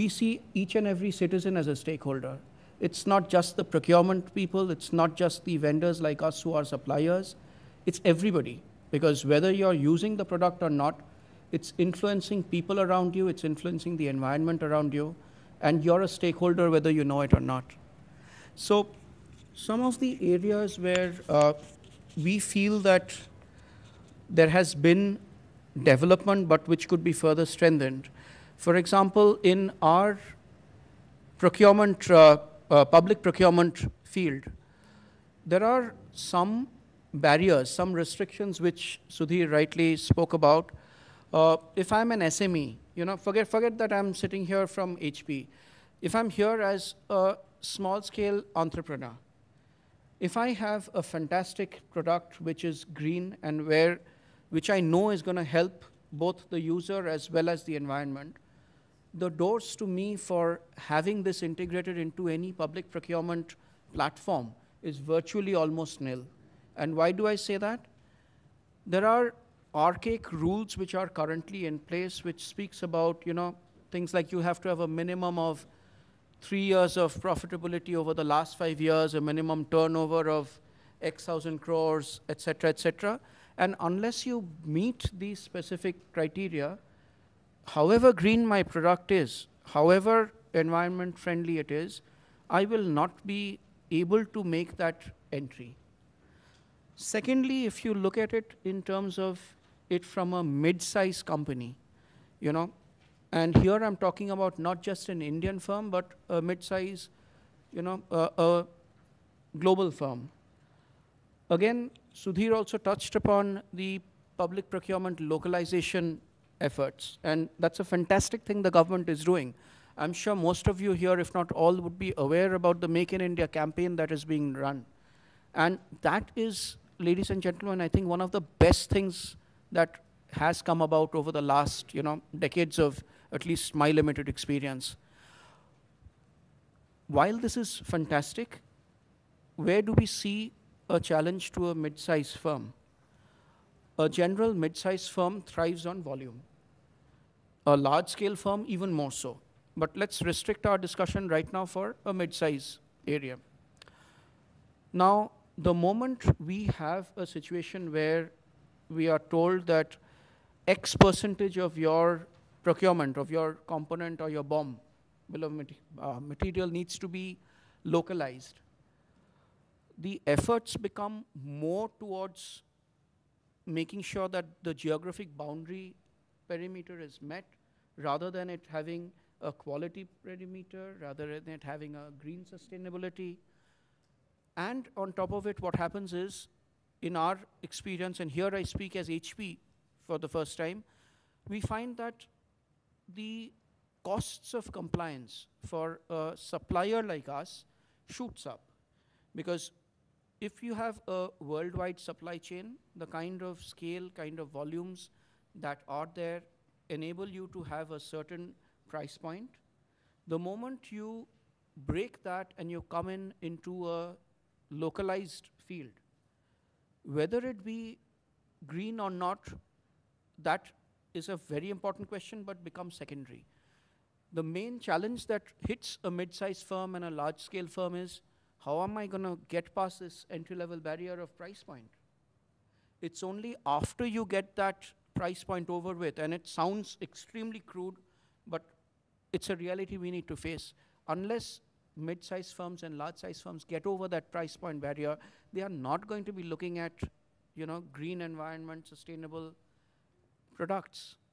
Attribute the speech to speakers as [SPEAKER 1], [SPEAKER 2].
[SPEAKER 1] we see each and every citizen as a stakeholder. It's not just the procurement people, it's not just the vendors like us who are suppliers, it's everybody. Because whether you're using the product or not, it's influencing people around you, it's influencing the environment around you, and you're a stakeholder whether you know it or not. So some of the areas where we feel that there has been development but which could be further strengthened. For example, in our procurement, public procurement field, there are some barriers, some restrictions which Sudhir rightly spoke about. If I'm an SME, forget that I'm sitting here from HP. If I'm here as a small-scale entrepreneur, if I have a fantastic product which is green and which I know is going to help both the user as well as the environment, the doors to me for having this integrated into any public procurement platform is virtually almost nil. And why do I say that? There are archaic rules which are currently in place which speaks about things like you have to have a minimum of 3 years of profitability over the last 5 years, a minimum turnover of X thousand crores, et cetera, and unless you meet these specific criteria, however green my product is, however environment friendly it is, I will not be able to make that entry. Secondly, if you look at it in terms of it from a mid-size company, and here I'm talking about not just an Indian firm, but a mid-size, a global firm. Again, Sudhir also touched upon the public procurement localization efforts, and that's a fantastic thing the government is doing. I'm sure most of you here, if not all, would be aware about the Make in India campaign that is being run. And that is, ladies and gentlemen, I think one of the best things that has come about over the last decades of at least my limited experience. While this is fantastic, where do we see a challenge to a mid-size firm? A general mid-size firm thrives on volume. A large-scale firm even more so. But let's restrict our discussion right now for a mid-size area. Now, the moment we have a situation where we are told that X percentage of your procurement, of your component or your BOM, bill of material needs to be localized, the efforts become more towards making sure that the geographic boundary perimeter is met, rather than it having a quality perimeter, rather than it having a green sustainability. And on top of it, what happens is, in our experience, and here I speak as HP for the first time, we find that the costs of compliance for a supplier like us shoots up. Because if you have a worldwide supply chain, the kind of scale, kind of volumes that are there enable you to have a certain price point. The moment you break that and you come into a localized field, whether it be green or not, that is a very important question, but becomes secondary. The main challenge that hits a mid-sized firm and a large-scale firm is, how am I going to get past this entry-level barrier of price point? It's only after you get that price point over with, and it sounds extremely crude, but it's a reality we need to face. Unless mid-sized firms and large-sized firms get over that price point barrier, they are not going to be looking at green environment, sustainable products.